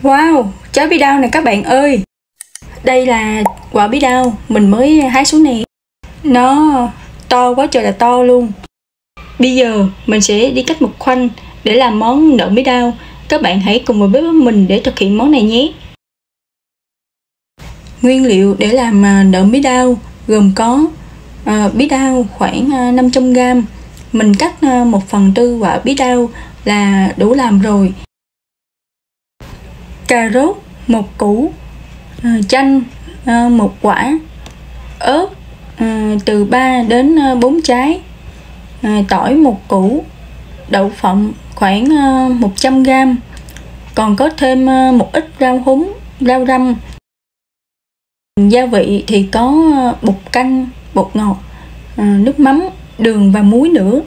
Wow, trái bí đao này các bạn ơi. Đây là quả bí đao mình mới hái xuống nè. Nó to quá trời là to luôn. Bây giờ mình sẽ đi cắt một khoanh để làm món nợm bí đao. Các bạn hãy cùng vào bếp với mình để thực hiện món này nhé. Nguyên liệu để làm nợm bí đao gồm có bí đao khoảng 500g. Mình cắt 1/4 quả bí đao là đủ làm rồi. Cà rốt 1 củ, chanh 1 quả, ớt từ 3 đến 4 trái, tỏi 1 củ, đậu phộng khoảng 100g, còn có thêm một ít rau húng, rau răm. Gia vị thì có bột canh, bột ngọt, nước mắm, đường và muối nữa.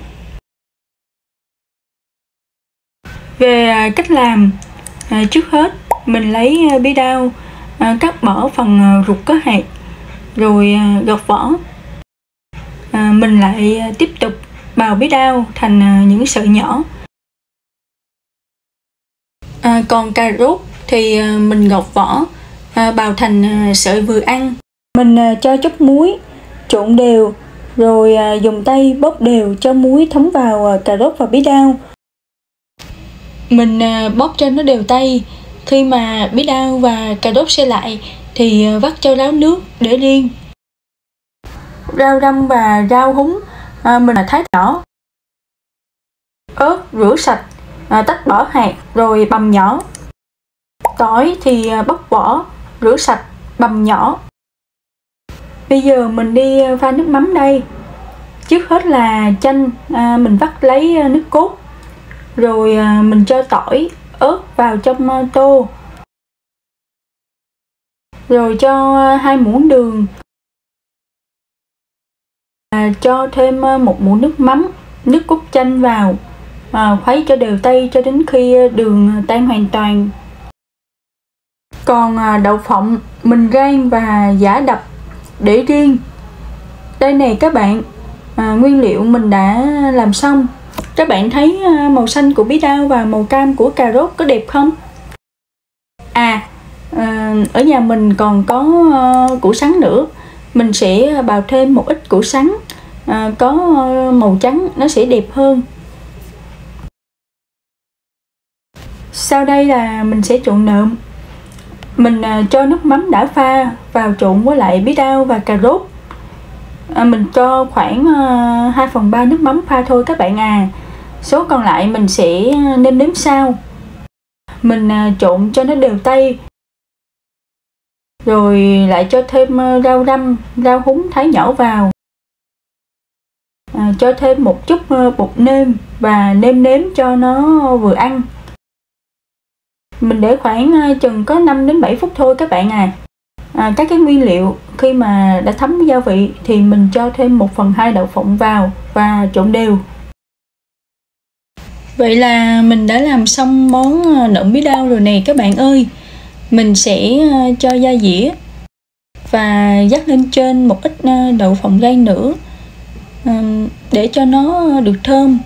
Về cách làm, trước hết mình lấy bí đao, cắt bỏ phần ruột có hạt, rồi gọt vỏ. Mình lại tiếp tục bào bí đao thành những sợi nhỏ. Còn cà rốt thì mình gọt vỏ, bào thành sợi vừa ăn. Mình cho chút muối, trộn đều, rồi dùng tay bóp đều cho muối thấm vào cà rốt và bí đao. Mình bóp cho nó đều tay. Khi mà bí đao và cà rốt sơ lại thì vắt cho ráo nước để riêng. Rau răm và rau húng mình thái nhỏ. Ớt rửa sạch, tách bỏ hạt rồi bằm nhỏ. Tỏi thì bóc vỏ, rửa sạch, bằm nhỏ. Bây giờ mình đi pha nước mắm đây. Trước hết là chanh, mình vắt lấy nước cốt. Rồi mình cho tỏi, ớt vào trong tô. Rồi cho 2 muỗng đường. Cho thêm 1 muỗng nước mắm, nước cốt chanh vào. Khuấy cho đều tay cho đến khi đường tan hoàn toàn. Còn đậu phộng mình rang và giã đập để riêng. Đây nè các bạn, nguyên liệu mình đã làm xong. Các bạn thấy màu xanh của bí đao và màu cam của cà rốt có đẹp không? Ở nhà mình còn có củ sắn nữa. Mình sẽ bào thêm một ít củ sắn có màu trắng, nó sẽ đẹp hơn. Sau đây là mình sẽ trộn nợm. Mình cho nước mắm đã pha vào trộn với lại bí đao và cà rốt. Mình cho khoảng 2/3 nước mắm pha thôi các bạn à. Số còn lại mình sẽ nêm nếm sau. Mình trộn cho nó đều tay. Rồi lại cho thêm rau răm, rau húng thái nhỏ vào. Cho thêm một chút bột nêm và nêm nếm cho nó vừa ăn. Mình để khoảng chừng có 5 đến 7 phút thôi các bạn à. Các cái nguyên liệu khi mà đã thấm gia vị thì mình cho thêm 1/2 đậu phộng vào và trộn đều. Vậy là mình đã làm xong món nợm bí đao rồi nè các bạn ơi. Mình sẽ cho gia dĩa và dắt lên trên một ít đậu phộng rang nữa để cho nó được thơm.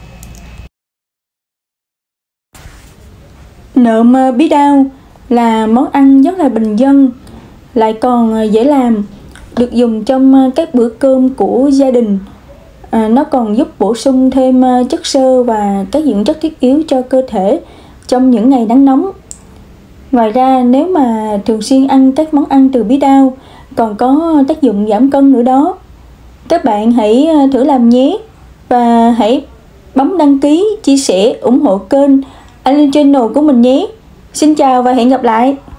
Nợm bí đao là món ăn rất là bình dân, lại còn dễ làm, được dùng trong các bữa cơm của gia đình. Nó còn giúp bổ sung thêm chất xơ và các dưỡng chất thiết yếu cho cơ thể trong những ngày nắng nóng. Ngoài ra, nếu mà thường xuyên ăn các món ăn từ bí đao còn có tác dụng giảm cân nữa đó. Các bạn hãy thử làm nhé, và hãy bấm đăng ký, chia sẻ, ủng hộ kênh Anh Linh Channel của mình nhé. Xin chào và hẹn gặp lại.